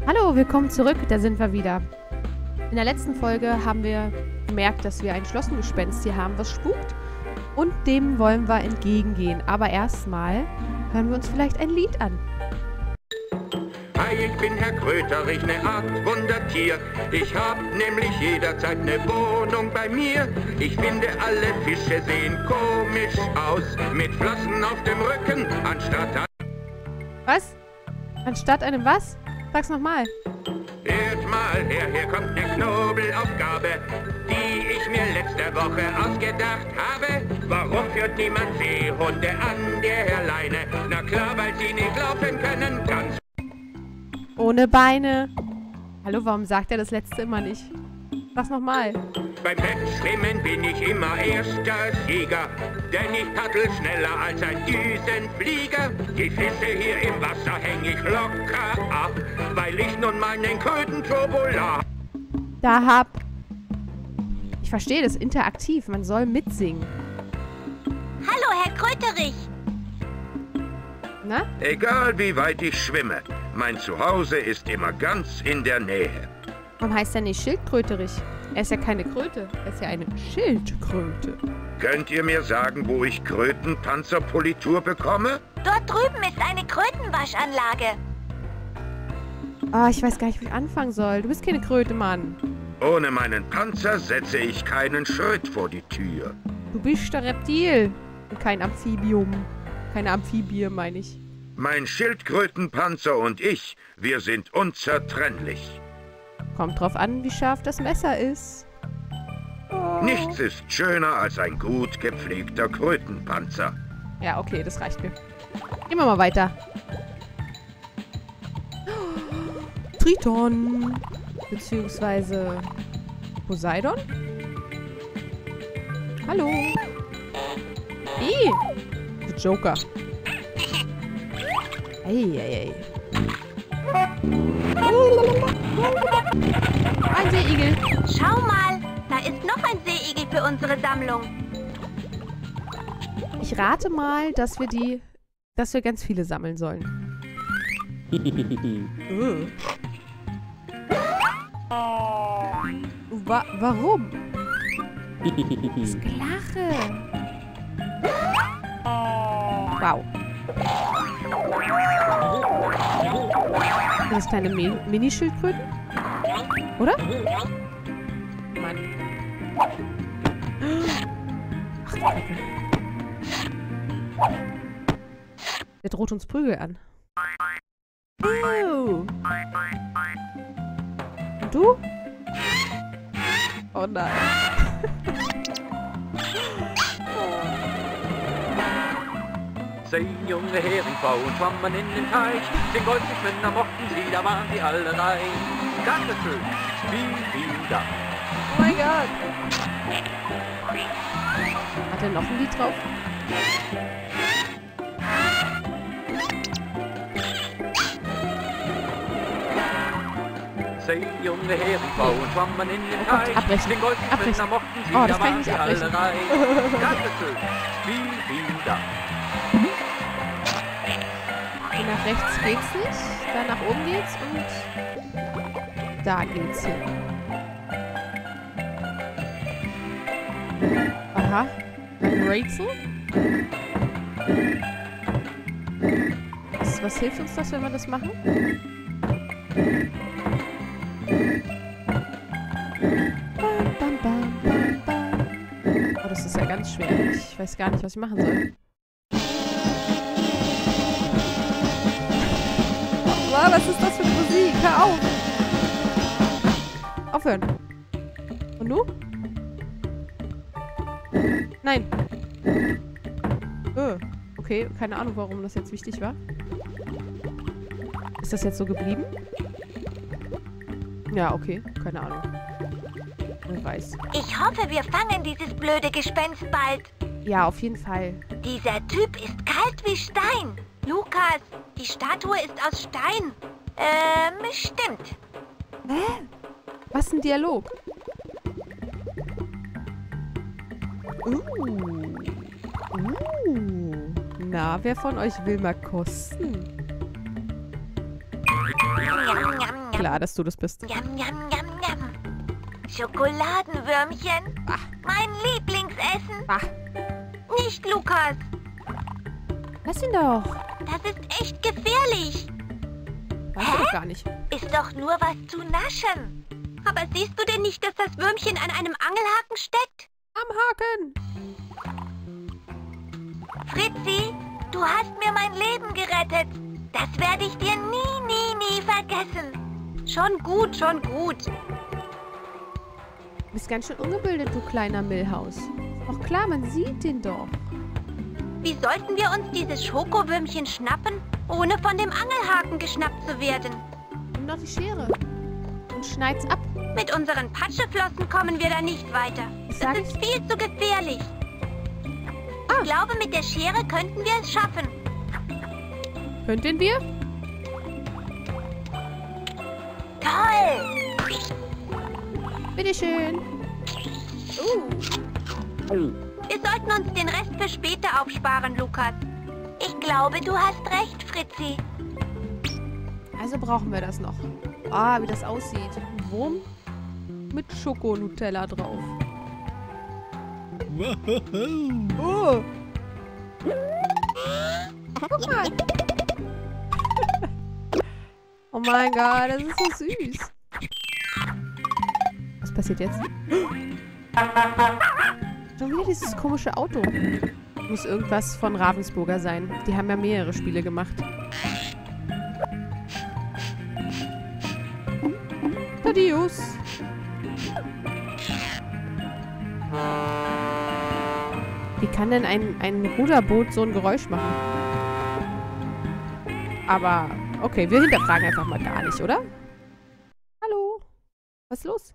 Hallo, willkommen zurück, da sind wir wieder. In der letzten Folge haben wir gemerkt, dass wir ein Schlossengespenst hier haben, was spukt. Und dem wollen wir entgegengehen. Aber erstmal hören wir uns vielleicht ein Lied an. Hi, ich bin Herr Kröterich, ne Art Wundertier. Ich hab nämlich jederzeit ne Wohnung bei mir. Ich finde, alle Fische sehen komisch aus. Mit Flossen auf dem Rücken, anstatt... Was? Anstatt einem was? Sag's nochmal. Hört mal her, hier kommt ne Knobelaufgabe, die ich mir letzte Woche ausgedacht habe. Warum führt niemand Seehunde an der Leine? Na klar, weil sie nicht laufen können, ganz... Ohne Beine. Hallo, warum sagt er das letzte immer nicht? Sag's nochmal. Beim Wettschwimmen bin ich immer erster Sieger, denn ich paddel schneller als ein Düsenflieger. Die Fische hier im Wasser häng ich locker ab, weil ich nun mal nen Kröten-Turbo. Ich verstehe das interaktiv. Man soll mitsingen. Hallo, Herr Kröterich. Na? Egal wie weit ich schwimme, mein Zuhause ist immer ganz in der Nähe. Warum heißt er nicht Schildkröterich? Er ist ja keine Kröte. Er ist ja eine Schildkröte. Könnt ihr mir sagen, wo ich Krötenpanzerpolitur bekomme? Dort drüben ist eine Krötenwaschanlage. Ah, ich weiß gar nicht, wo ich anfangen soll. Du bist keine Kröte, Mann. Ohne meinen Panzer setze ich keinen Schritt vor die Tür. Du bist ein Reptil. Und kein Amphibium. Keine Amphibie, meine ich. Mein Schildkrötenpanzer und ich, wir sind unzertrennlich. Kommt drauf an, wie scharf das Messer ist. Oh. Nichts ist schöner als ein gut gepflegter Krötenpanzer. Ja, okay, das reicht mir. Gehen wir mal weiter. Triton. Beziehungsweise Poseidon. Hallo. Der Joker. Ei. Ein Seeigel. Schau mal, da ist noch ein Seeigel für unsere Sammlung. Ich rate mal, dass wir ganz viele sammeln sollen. Warum? Das Gelache. Wow. Das ist kleine Mini-Schildkröten? Oder? Mann. Ach, die Kacke. Der droht uns Prügel an. Und du? Oh nein. Zehn junge Heringfrauen schwammen in den Teich. 10 Goldfischmänner mochten sie, da waren sie alle rein. Dankeschön, vielen Dank. Oh mein Gott. Hat er noch ein Lied drauf? Zehn junge Heringfrauen schwammen in den Teich. Abbrechen. 10 Goldfischmänner mochten sie, Das da kann ich waren nicht sie alle rein. Dankeschön, vielen Dank. Hier nach rechts geht's nicht. Da nach oben geht's und da geht's hin. Aha. Ein Rätsel. Was hilft uns das, wenn wir das machen? Oh, das ist ja ganz schwer. Ich weiß gar nicht, was ich machen soll. Oh, was ist das für Musik? Hör auf! Aufhören. Und du? Nein. Okay, keine Ahnung, warum das jetzt wichtig war. Ist das jetzt so geblieben? Ja, okay. Keine Ahnung. Wer weiß. Ich hoffe, wir fangen dieses blöde Gespenst bald. Ja, auf jeden Fall. Dieser Typ ist kalt wie Stein. Lukas, die Statue ist aus Stein. Stimmt. Hä? Was ein Dialog? Na, wer von euch will mal kosten? Njam, njam, njam. klar, dass du das bist. Yam, yam, yam, yam. Schokoladenwürmchen. Ah. Mein Lieblingsessen. Ah, Nicht, Lukas. lass ihn doch. Das ist echt gefährlich. Weißt du doch gar nicht. Ist doch nur was zu naschen. Aber siehst du denn nicht, dass das Würmchen an einem Angelhaken steckt? Am Haken. Fritzi, du hast mir mein Leben gerettet. Das werde ich dir nie, nie, nie vergessen. Schon gut, schon gut. Du bist ganz schön ungebildet, du kleiner Milhouse. Ist doch klar, man sieht den doch. Wie sollten wir uns dieses Schokowürmchen schnappen, ohne von dem Angelhaken geschnappt zu werden? Nimm doch die Schere. Und schneid's ab. Mit unseren Patscheflossen kommen wir da nicht weiter. Was Das sag ist viel zu gefährlich. Ich glaube, mit der Schere könnten wir es schaffen. Könnten wir? Toll! Bitteschön. Wir sollten uns den Rest für später aufsparen, Lukas. Ich glaube, du hast recht, Fritzi. Also brauchen wir das noch. Ah, wie das aussieht. Ein Wurm mit Schoko-Nutella drauf. Oh. Guck mal. Oh mein Gott, das ist so süß. Was passiert jetzt? Schon wieder dieses komische Auto. Muss irgendwas von Ravensburger sein. Die haben ja mehrere Spiele gemacht. Adios. Wie kann denn ein Ruderboot so ein Geräusch machen? Aber, okay, wir hinterfragen einfach mal gar nicht, oder? Hallo? Was ist los?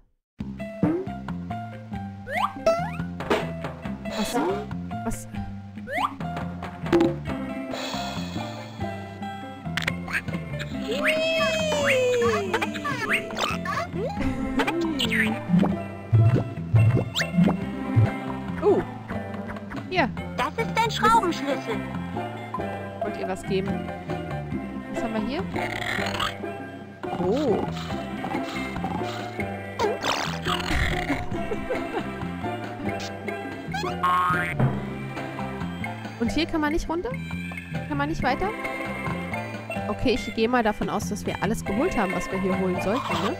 Was? Was? Hier. Das ist ein Schraubenschlüssel. Wollt ihr was geben? Was haben wir hier? Oh. Und hier kann man nicht runter? Kann man nicht weiter? Okay, ich gehe mal davon aus, dass wir alles geholt haben, was wir hier holen sollten, ne?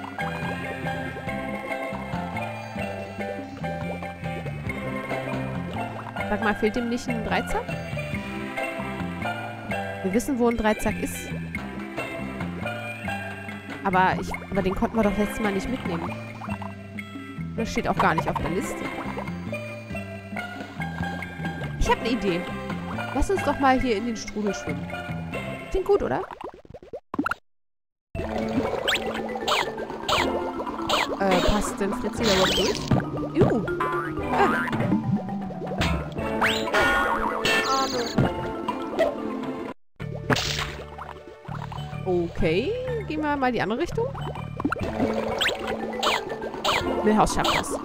Sag mal, fehlt dem nicht ein Dreizack? Wir wissen, wo ein Dreizack ist. Aber den konnten wir doch letztes Mal nicht mitnehmen. Das steht auch gar nicht auf der Liste. Ich habe eine Idee. Lass uns doch mal hier in den Strudel schwimmen. Klingt gut, oder? Passt denn Fritzi da überhaupt durch? Okay, gehen wir mal in die andere Richtung. Milhouse schafft das.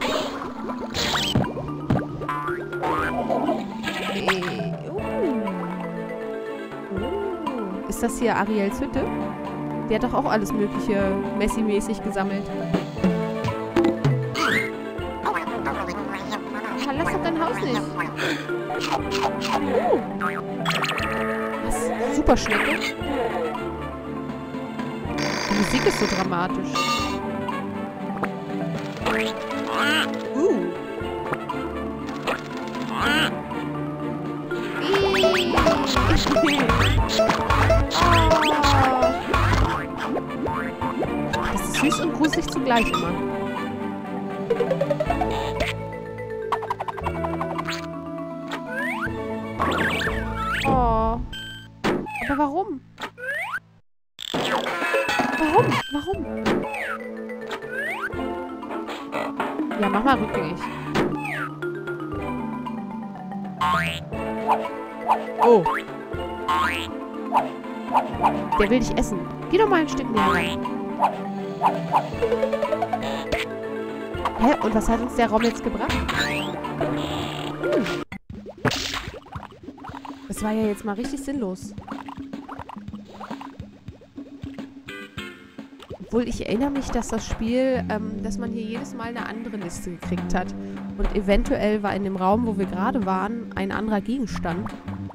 Ist das hier Ariels Hütte? Die hat doch auch alles mögliche Messi-mäßig gesammelt. Verlass doch dein Haus nicht. Was? Superschnecke? Die Musik ist so dramatisch. Das ist süß und gruselig zugleich immer. Oh. Aber warum? Warum? Ja, mach mal rückgängig. Oh. Der will dich essen. Geh doch mal ein Stück näher rein. Hä? Und was hat uns der Raum jetzt gebracht? Das war ja jetzt mal richtig sinnlos. Obwohl, ich erinnere mich, dass das Spiel, dass man hier jedes Mal eine andere Liste gekriegt hat. Und eventuell war in dem Raum, wo wir gerade waren, ein anderer Gegenstand.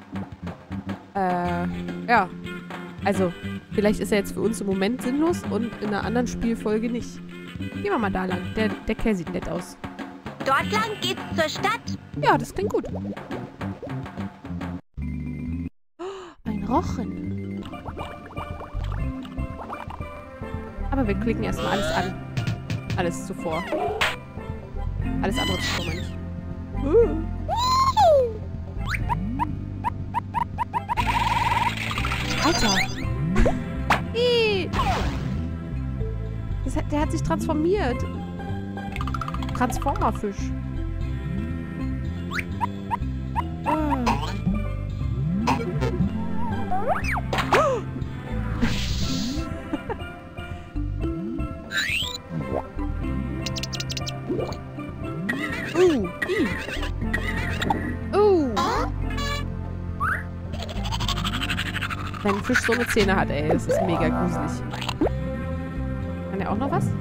Ja. Also, vielleicht ist er jetzt für uns im Moment sinnlos und in einer anderen Spielfolge nicht. Gehen wir mal da lang. Der Kerl sieht nett aus. Dort lang geht's zur Stadt. Ja, das klingt gut. Oh, ein Rochen. Aber wir klicken erstmal alles an. Alles zuvor. Alles andere zuvor, meine ich. Alter. Der hat sich transformiert. Transformerfisch. Wenn ein Fisch so eine Zähne hat, ey, das ist mega gruselig. Kann der auch noch was?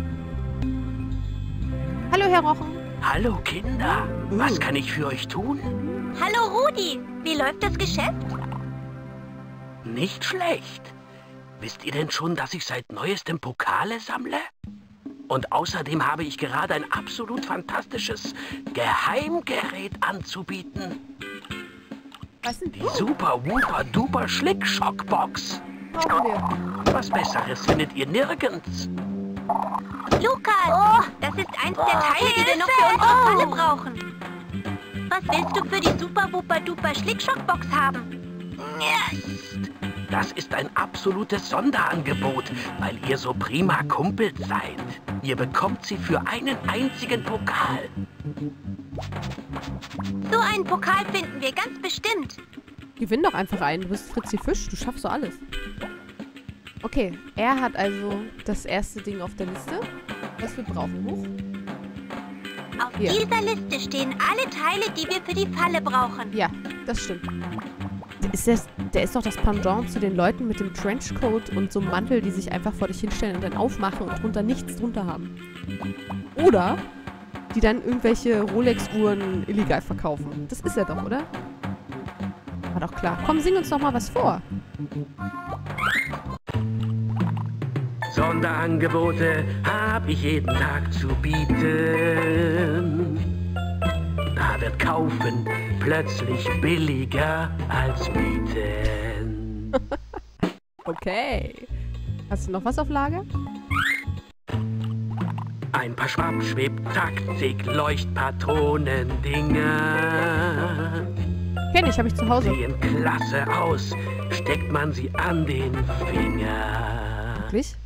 Hallo, Herr Rochen. Hallo, Kinder. Was kann ich für euch tun? Hallo, Rudi. Wie läuft das Geschäft? Nicht schlecht. Wisst ihr denn schon, dass ich seit neuestem Pokale sammle? Und außerdem habe ich gerade ein absolut fantastisches Geheimgerät anzubieten. Was denn? Die Super-Wooper-Duper-Schlick-Schockbox. Brauchen wir. Was Besseres findet ihr nirgends. Lukas, das ist eins der Teile, die wir noch für unsere Falle brauchen. Was willst du für die Super-Wooper-Duper-Schlick-Schockbox haben? Das ist ein absolutes Sonderangebot, weil ihr so prima Kumpels seid. Ihr bekommt sie für einen einzigen Pokal. So einen Pokal finden wir ganz bestimmt. Gewinn doch einfach einen. Du bist Fritzi Fisch. Du schaffst doch alles. Okay, er hat also das erste Ding auf der Liste, was wir brauchen. Hoch. Auf Hier. dieser Liste stehen alle Teile, die wir für die Falle brauchen. Ja, das stimmt. Der ist doch das Pendant zu den Leuten mit dem Trenchcoat und so einem Mantel, die sich einfach vor dich hinstellen und dann aufmachen und drunter nichts drunter haben. Oder die dann irgendwelche Rolex-Uhren illegal verkaufen. Das ist er doch, oder? War doch klar. Komm, sing uns doch mal was vor. Sonderangebote hab ich jeden Tag zu bieten. Da wird kaufen plötzlich billiger als bieten. Okay. Hast du noch was auf Lager? Ein paar Schwamm-Schweb-Taktik-Leuchtpatronen-Dinger. Kenn ich, habe ich zu Hause. Sehen klasse aus, steckt man sie an den Finger. Wirklich?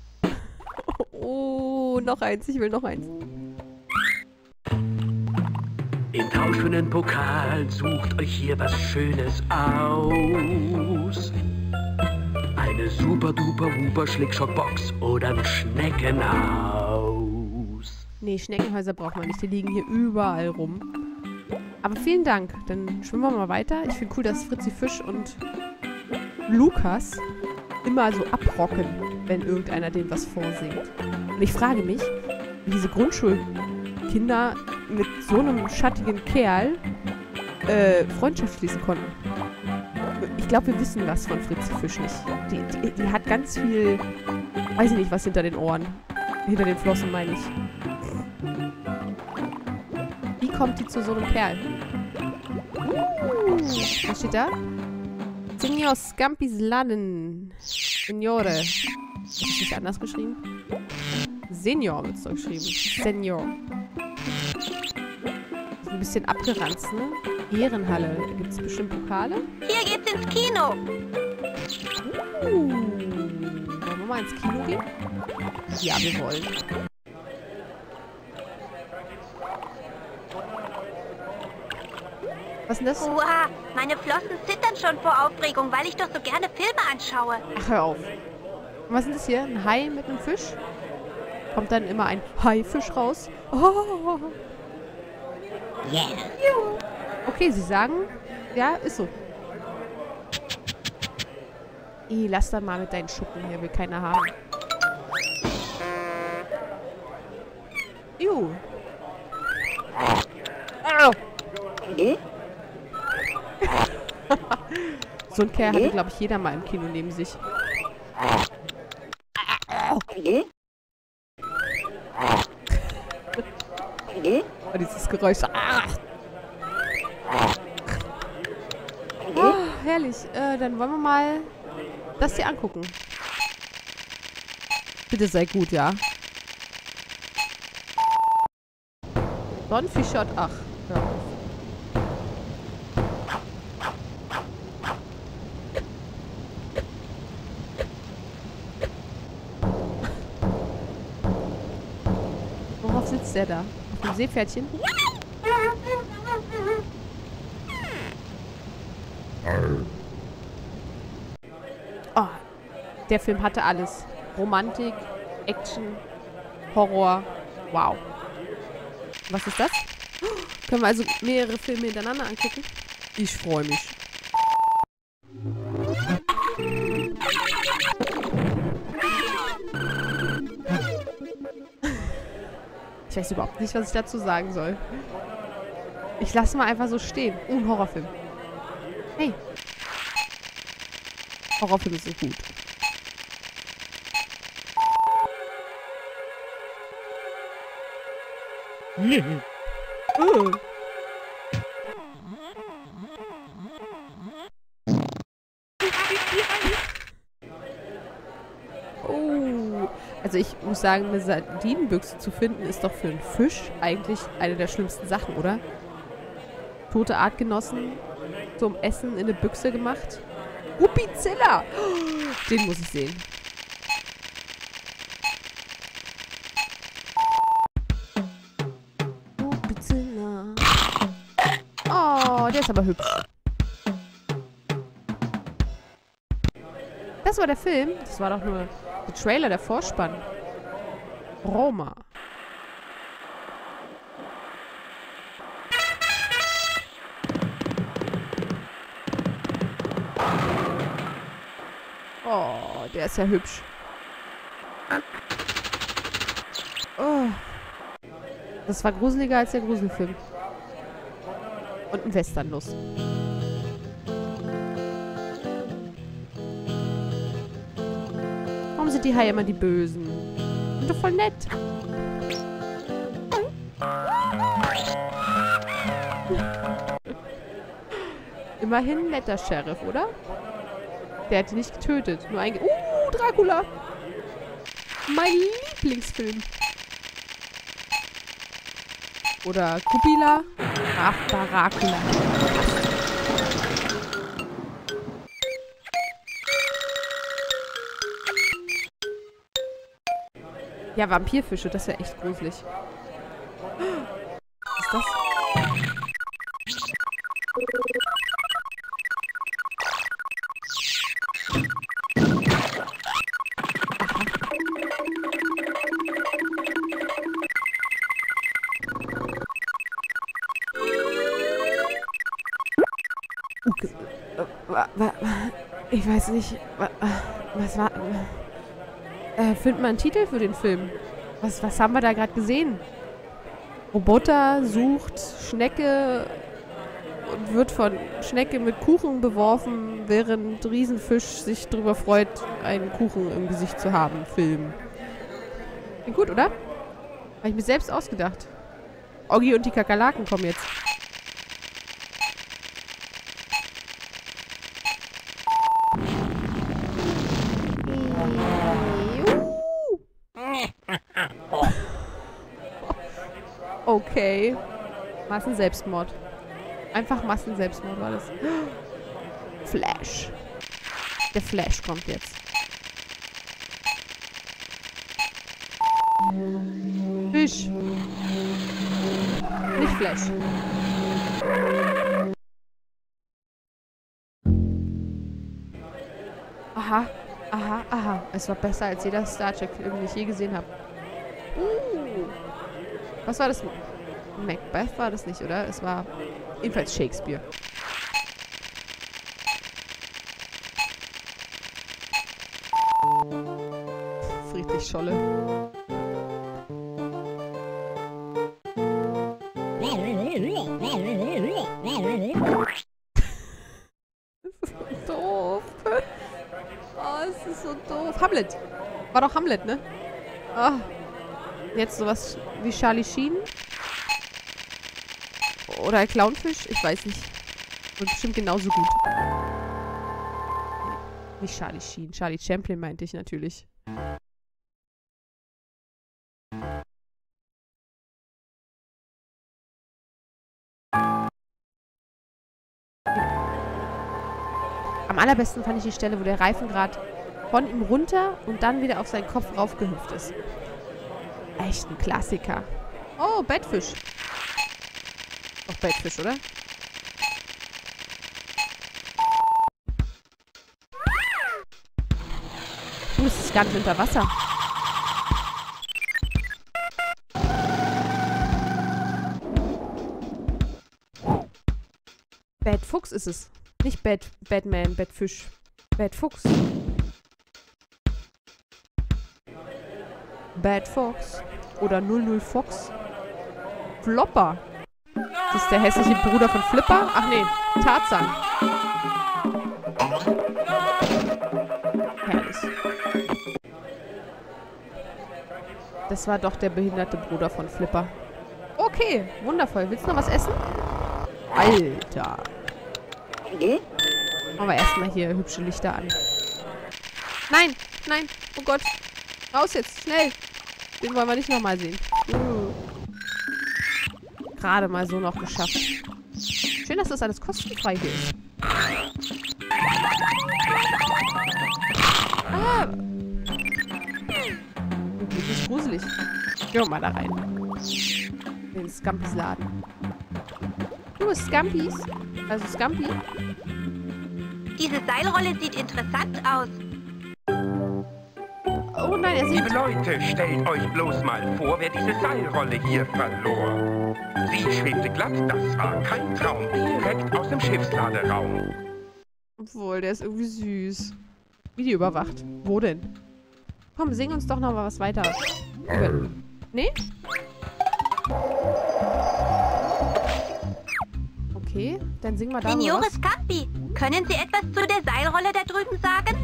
Oh, noch eins. Ich will noch eins. Im Tausch für einen Pokal sucht euch hier was Schönes aus. Eine Super-Duper-Wooper-Schlickschockbox oder ein Schneckenhaus. Nee, Schneckenhäuser braucht man nicht. Die liegen hier überall rum. Aber vielen Dank. Dann schwimmen wir mal weiter. Ich finde cool, dass Fritzi Fisch und Lukas immer so abrocken, wenn irgendeiner denen was vorsingt. Und ich frage mich, wie diese Grundschulkinder mit so einem schattigen Kerl Freundschaft schließen konnten. Ich glaube, wir wissen was von Fritzi Fisch nicht. Die hat ganz viel, weiß ich nicht, was hinter den Ohren. Hinter den Flossen, meine ich. Wie kommt die zu so einem Kerl? Was steht da? Signor Scampis Laden. Signore. Ist das nicht anders geschrieben? Senior wird es doch geschrieben. Senior. Ist ein bisschen abgeranzt, ne? Ehrenhalle. Gibt es bestimmt Pokale? Hier geht's ins Kino. Wollen wir mal ins Kino gehen? Ja, wir wollen. Was ist denn das? Uah, meine Flossen zittern schon vor Aufregung, weil ich doch so gerne Filme anschaue. Ach, hör auf. Und was ist denn das hier? Ein Hai mit einem Fisch? Kommt dann immer ein Haifisch raus? Oh. Yeah. Okay, Sie sagen, ja, ist so. Lass dann mal mit deinen Schuppen hier, will keiner haben. Juhu. So ein Kerl hatte, glaube ich, jeder mal im Kino neben sich. Oh, dieses Geräusch. Oh, herrlich. Dann wollen wir mal das hier angucken. Bitte sei gut, ja. Don Fischert, ach. Ja. Worauf sitzt der da? Auf dem Seepferdchen? Oh, der Film hatte alles. Romantik, Action, Horror. Wow. Was ist das? Können wir also mehrere Filme hintereinander angucken? Ich freue mich. Ich weiß überhaupt nicht, was ich dazu sagen soll. Ich lasse mal einfach so stehen. Ein Horrorfilm. Hey. Horrorfilme sind gut. Oh. Also ich muss sagen, eine Sardinenbüchse zu finden, ist doch für einen Fisch eigentlich eine der schlimmsten Sachen, oder? Tote Artgenossen zum Essen in eine Büchse gemacht. Upizilla! Den muss ich sehen. Upizilla. Oh, der ist aber hübsch. Das war der Film. Das war doch nur der Trailer, der Vorspann. Roma. Oh, der ist ja hübsch. Oh. Das war gruseliger als der Gruselfilm. Und ein Westernnuss. Warum sind die Haie immer die Bösen? Sind doch voll nett. Immerhin ein netter Sheriff, oder? Der hat ihn nicht getötet. Nur Dracula! Mein Lieblingsfilm. Oder Kupila. Graf Dracula. Ja, Vampirfische, das wäre echt gruselig. Was ist das? Ich weiß nicht. Was war... Finden wir einen Titel für den Film? Was haben wir da gerade gesehen? Roboter sucht Schnecke und wird von Schnecke mit Kuchen beworfen, während Riesenfisch sich darüber freut, einen Kuchen im Gesicht zu haben. Film. Klingt gut, oder? Habe ich mir selbst ausgedacht. Oggi und die Kakerlaken kommen jetzt. Okay. Massenselbstmord. Einfach Massenselbstmord war das. Flash. Der Flash kommt jetzt. Fisch. Nicht Flash. Aha. Aha, aha. Es war besser als jeder Star Trek-Film, den ich je gesehen habe. Was war das? Macbeth war das nicht, oder? Es war jedenfalls Shakespeare. Friedrich Scholle. Doof. Oh, es ist so doof. Hamlet. War doch Hamlet, ne? Oh. Jetzt sowas wie Charlie Sheen. Oder ein Clownfisch. Ich weiß nicht. Und bestimmt genauso gut. Nicht Charlie Sheen. Charlie Chaplin meinte ich natürlich. Am allerbesten fand ich die Stelle, wo der Reifengrad von ihm runter und dann wieder auf seinen Kopf raufgehüpft ist. Echt ein Klassiker. Oh, Bettfisch. Doch Bettfisch, oder? Es ist ganz unter Wasser. Bettfuchs ist es. Nicht Batman, Bettfisch. Bettfuchs. Batfox. Oder 00 Fox. Flopper. Das ist der hässliche Bruder von Flipper? Ach nee, Tarzan. Herrlich. Das war doch der behinderte Bruder von Flipper. Okay, wundervoll. Willst du noch was essen? Alter. Machen wir erstmal hier hübsche Lichter an. Nein, nein. Oh Gott. Raus jetzt, schnell. Den wollen wir nicht nochmal sehen. Gerade mal so noch geschafft. Schön, dass das alles kostenfrei hier ist. Ah. Das ist gruselig. Gehen wir mal da rein. In den Scampis-Laden. Du bist Scampis? Also Scampi? Diese Seilrolle sieht interessant aus. Oh nein, er sieht... Liebe Leute, stellt euch bloß mal vor, wer diese Seilrolle hier verlor. Sie schwebte glatt, das war kein Traum, direkt aus dem Schiffsladeraum. Obwohl, der ist irgendwie süß. Video überwacht. Wo denn? Komm, sing uns doch noch mal was weiter. Nee? Okay, dann sing mal da Signore was. Scampi, können Sie etwas zu der Seilrolle da drüben sagen?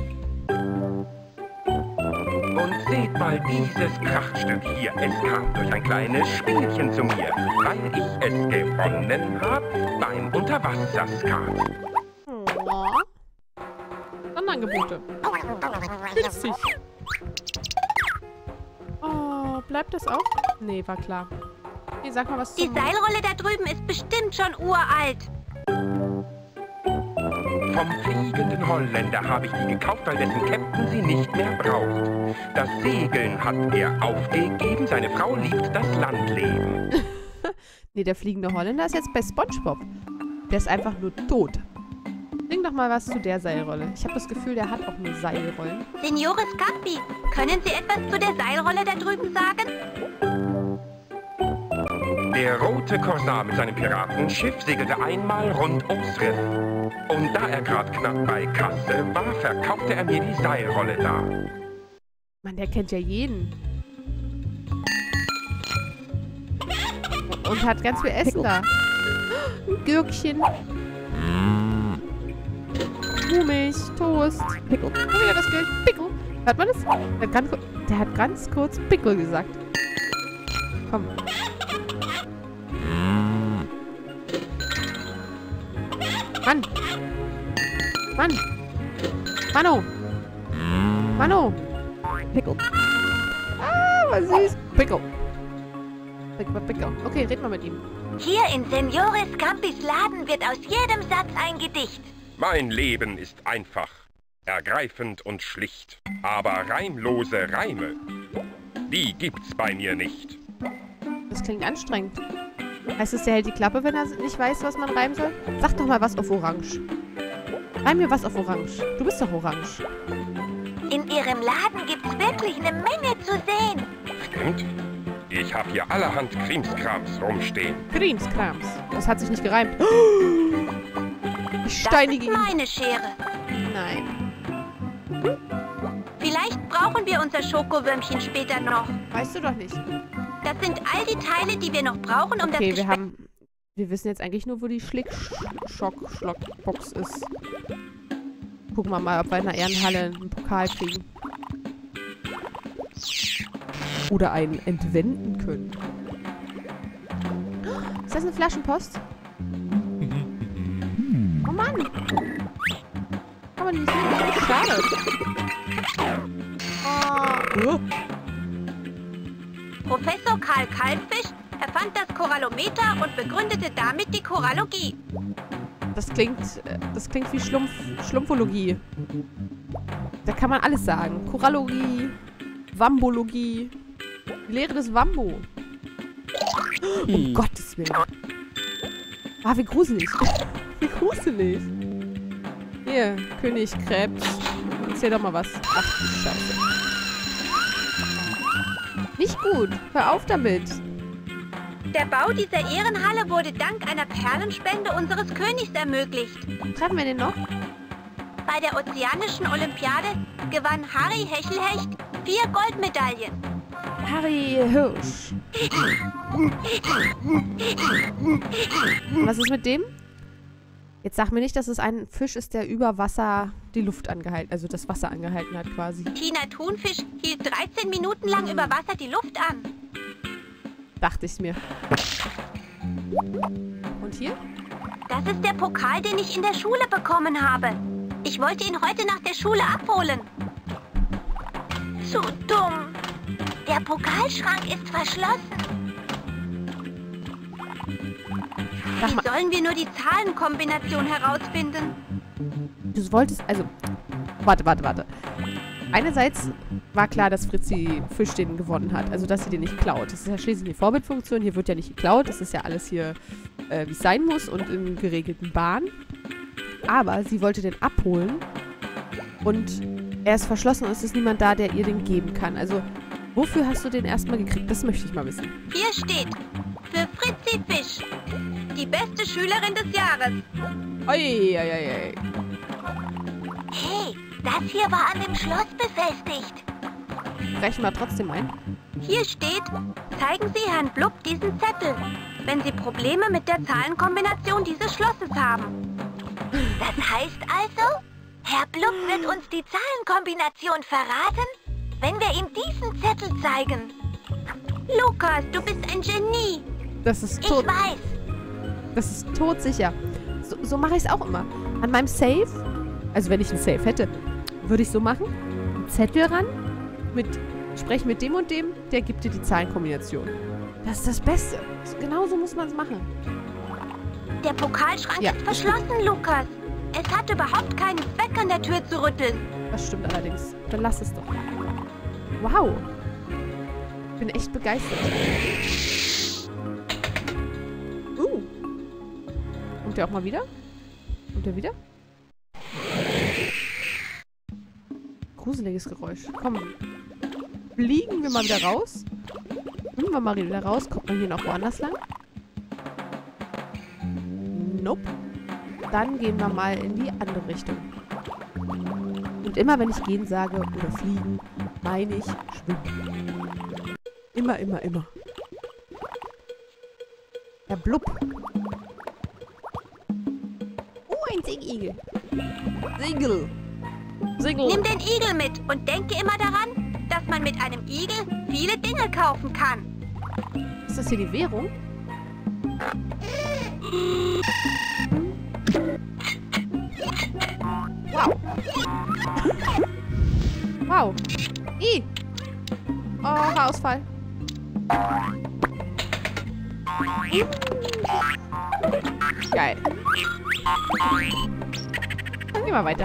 Und seht mal dieses Prachtstück hier. Es kam durch ein kleines Spielchen zu mir, weil ich es gewonnen hab beim Unterwasserskat. Oh. Sonderangebote. Witzig. Oh, bleibt das auch? Nee, war klar. Okay, sag mal was Die zum... Seilrolle da drüben ist bestimmt schon uralt. Vom fliegenden Holländer habe ich die gekauft, weil dessen Captain sie nicht mehr braucht. Das Segeln hat er aufgegeben, seine Frau liebt das Landleben. Nee, der fliegende Holländer ist jetzt bei SpongeBob. Der ist einfach nur tot. Sing doch mal was zu der Seilrolle. Ich habe das Gefühl, der hat auch nur Seilrollen. Signore Scampi, können Sie etwas zu der Seilrolle da drüben sagen? Der rote Korsar mit seinem Piratenschiff segelte einmal rund ums Riff. Und da er gerade knapp bei Kasse war, verkaufte er mir die Seilrolle da. Mann, der kennt ja jeden. Und hat ganz viel Essen da. Ein Gürkchen. Kuhmilch, Toast. Pickle. Oh, wieder das Gürkchen. Pickle. Hört man das? Der hat ganz kurz Pickle gesagt. Komm. Mann. Mann. Mano. Mano. Pickle. Ah, was süß. Pickle. Pickle. Okay, red mal mit ihm. Hier in Signore Scampis Laden wird aus jedem Satz ein Gedicht. Mein Leben ist einfach, ergreifend und schlicht. Aber reimlose Reime, die gibt's bei mir nicht. Das klingt anstrengend. Heißt es, der hält die Klappe, wenn er nicht weiß, was man reimen soll? Sag doch mal was auf Orange. Reim mir was auf Orange. Du bist doch Orange. In Ihrem Laden gibt's wirklich eine Menge zu sehen. Stimmt? Ich habe hier allerhand Krimskrams rumstehen. Krimskrams. Das hat sich nicht gereimt. Ich steinige Das ist ihn. meine Schere. Nein. Vielleicht brauchen wir unser Schokowürmchen später noch. Weißt du doch nicht. Das sind all die Teile, die wir noch brauchen, um Okay, das wir haben Wir wissen jetzt eigentlich nur, wo die Schlockbox ist. Gucken wir mal, ob wir in der Ehrenhalle einen Pokal kriegen. Oder einen entwenden können. Ist das eine Flaschenpost? Oh Mann! Kann man die nicht nehmen? Schade. Oh. Professor Karl Kalbfisch erfand das Korallometer und begründete damit die Korallogie. Das klingt wie Schlumpfologie. Da kann man alles sagen. Korallogie, Wambologie, die Lehre des Wambo. Um Gottes Willen. Ah, wie gruselig. Wie gruselig. Hier, König Krebs. Erzähl doch mal was. Ach, du Scheiße. Nicht gut. Hör auf damit. Der Bau dieser Ehrenhalle wurde dank einer Perlenspende unseres Königs ermöglicht. Treffen wir den noch? Bei der Ozeanischen Olympiade gewann Harry Hechelhecht 4 Goldmedaillen. Harry Hirsch. Was ist mit dem? Jetzt sag mir nicht, dass es ein Fisch ist, der über Wasser die Luft angehalten, also das Wasser angehalten hat quasi. Tina Thunfisch hielt 13 Minuten lang über Wasser die Luft an. Dachte ich's mir. Und hier? Das ist der Pokal, den ich in der Schule bekommen habe. Ich wollte ihn heute nach der Schule abholen. Zu dumm. Der Pokalschrank ist verschlossen. Sag mal, Wie sollen wir nur die Zahlenkombination herausfinden? du wolltest, also, warte. Einerseits war klar, dass Fritzi Fisch den gewonnen hat. Also, dass sie den nicht klaut. Das ist ja schließlich die Vorbildfunktion. Hier wird ja nicht geklaut. Das ist ja alles hier, wie es sein muss und in geregelten Bahnen. Aber sie wollte den abholen und er ist verschlossen und es ist niemand da, der ihr den geben kann. Also, wofür hast du den erstmal gekriegt? Das möchte ich mal wissen. Hier steht, für Fritzi Fisch, die beste Schülerin des Jahres. Oi. Hey, das hier war an dem Schloss befestigt. Reichen wir trotzdem ein. Hier steht, zeigen Sie Herrn Blub diesen Zettel, wenn Sie Probleme mit der Zahlenkombination dieses Schlosses haben. Das heißt also, Herr Blub wird uns die Zahlenkombination verraten, wenn wir ihm diesen Zettel zeigen. Lukas, du bist ein Genie. Das ist Ich tot. weiß. Das ist todsicher. So mache ich es auch immer. An meinem Safe, also wenn ich einen Safe hätte, würde ich so machen. Einen Zettel ran, sprech mit dem und dem, der gibt dir die Zahlenkombination. Das ist das Beste. Genauso muss man es machen. Der Pokalschrank Ja. ist verschlossen, Lukas. Es hat überhaupt keinen Zweck, an der Tür zu rütteln. Das stimmt allerdings. Dann lass es doch. Wow. Ich bin echt begeistert. Kommt der auch mal wieder? Kommt der wieder? Gruseliges Geräusch. Komm. Fliegen wir mal wieder raus. Fliegen wir mal wieder raus. Kommt man hier noch woanders lang? Nope. Dann gehen wir mal in die andere Richtung. Und immer, wenn ich gehen sage oder fliegen, meine ich schwimmen. Immer. Der Blub. Ein Seeigel. Segel. Nimm den Igel mit und denke immer daran, dass man mit einem Igel viele Dinge kaufen kann. Ist das hier die Währung? Wow. Wow. Oh, Haarausfall. Geil. Dann gehen wir weiter.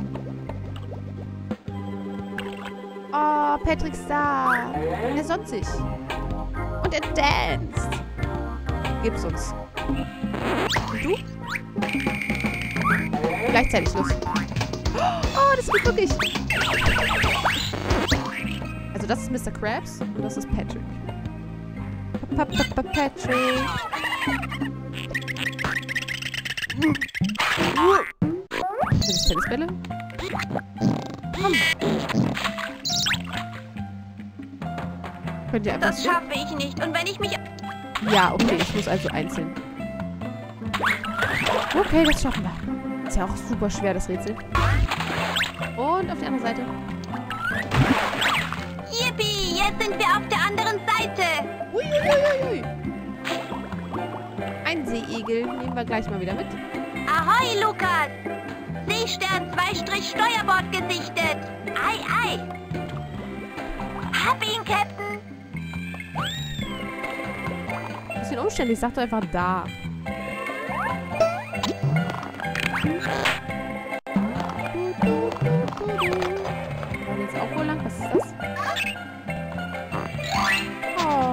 Oh, Patrick ist da. Er sonnt sich. Und er danced. Gib's uns. Und du? Gleichzeitig los. Oh, das geht wirklich. Also das ist Mr. Krabs und das ist Patrick. Patrick. Sind das Tennisbälle? Komm. Könnt ihr einfach Das so? schaffe ich nicht. Und wenn ich mich... Ja, okay, ich muss also einzeln. Okay, das schaffen wir. Ist ja auch super schwer, das Rätsel. Und auf die andere Seite. Yippie, jetzt sind wir auf der anderen Seite. Uiuiuiui. Ein Seeigel nehmen wir gleich mal wieder mit. Ahoi, Lukas. Seestern 2-Steuerbord gesichtet. Ei, ei. Hab ihn, Captain. Bisschen umständlich, sag doch einfach da. Und jetzt auch wohl lang. Was ist das? Oh.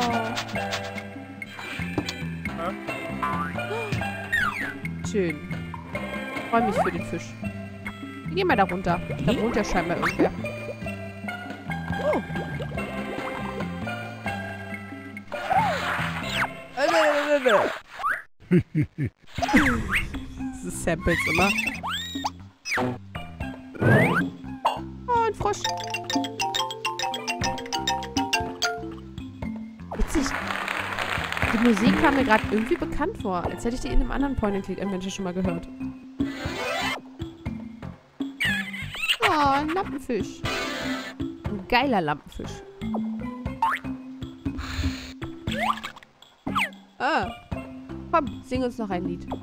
Schön. Ich freue mich für den Fisch. Wir gehen mal da runter. Da wohnt ja scheinbar irgendwer. Oh. Das ist Samples immer. Oh, ein Frosch. Witzig. Die Musik kam mir gerade irgendwie bekannt vor. Als hätte ich die in einem anderen Point-and-Click-Adventure schon mal gehört. Oh, ein Lampenfisch. Ein geiler Lampenfisch. Ah. Komm, sing uns noch ein Lied.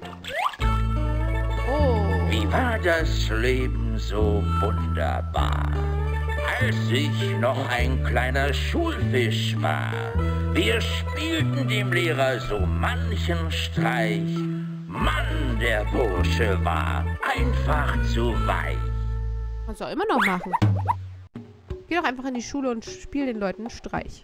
Oh. Wie war das Leben so wunderbar, als ich noch ein kleiner Schulfisch war. Wir spielten dem Lehrer so manchen Streich. Mann, der Bursche war einfach zu weich. Kannst du auch immer noch machen. Geh doch einfach in die Schule und spiel den Leuten einen Streich.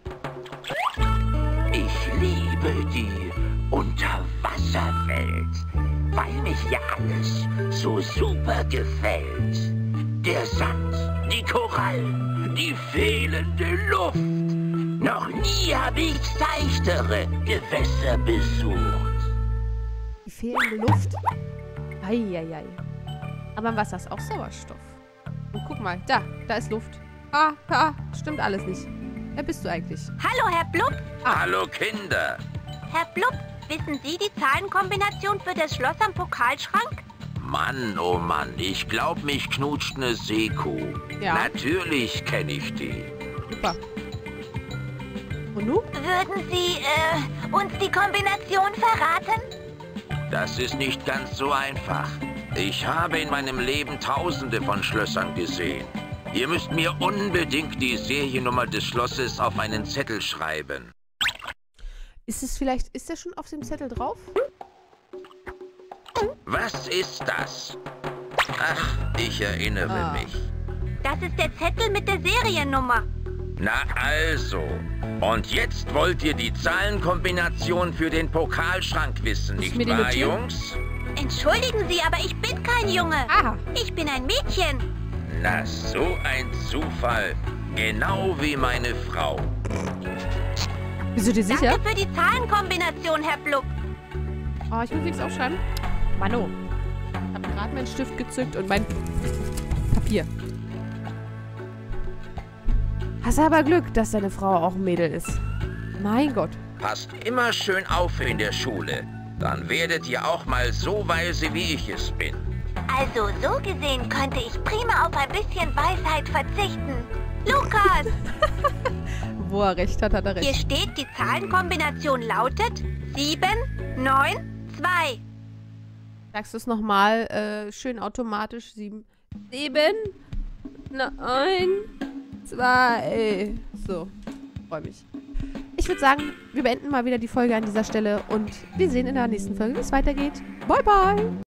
Ich liebe die Unterwasserwelt, weil mich ja alles so super gefällt. Der Sand, die Korallen, die fehlende Luft. Noch nie habe ich seichtere Gewässer besucht. Die fehlende Luft. Eieiei. Aber im Wasser ist auch Sauerstoff. Und guck mal, da ist Luft. Ah, stimmt alles nicht. Wer bist du eigentlich? Hallo, Herr Blub. Hallo Kinder. Herr Blub, wissen Sie die Zahlenkombination für das Schloss am Pokalschrank? Mann, oh Mann, ich glaub, mich knutscht ne Seekuh. Ja. Natürlich kenne ich die. Super. Und du? Würden Sie uns die Kombination verraten? Das ist nicht ganz so einfach. Ich habe in meinem Leben Tausende von Schlössern gesehen. Ihr müsst mir unbedingt die Seriennummer des Schlosses auf einen Zettel schreiben. Ist der schon auf dem Zettel drauf? Was ist das? Ach, ich erinnere mich. Das ist der Zettel mit der Seriennummer. Na also. Und jetzt wollt ihr die Zahlenkombination für den Pokalschrank wissen, nicht mir die wahr, notieren? Jungs? Entschuldigen Sie, aber ich bin kein Junge. Aha. Ich bin ein Mädchen. Na, so ein Zufall. Genau wie meine Frau. Bist du dir sicher? Danke für die Zahlenkombination, Herr Blub. Oh, ich muss nichts aufschreiben. Mano. Ich habe gerade meinen Stift gezückt und mein Papier. Hast aber Glück, dass deine Frau auch ein Mädel ist. Mein Gott. Passt immer schön auf in der Schule. Dann werdet ihr auch mal so weise, wie ich es bin. Also so gesehen könnte ich prima auf ein bisschen Weisheit verzichten. Lukas, Wo er recht hat, hat er hier recht. steht, die Zahlenkombination lautet 7, 9, 2. Sagst du es nochmal schön automatisch? 7, 9, 2. So, freue mich. Ich würde sagen, wir beenden mal wieder die Folge an dieser Stelle und wir sehen in der nächsten Folge, wie es weitergeht. Bye, bye!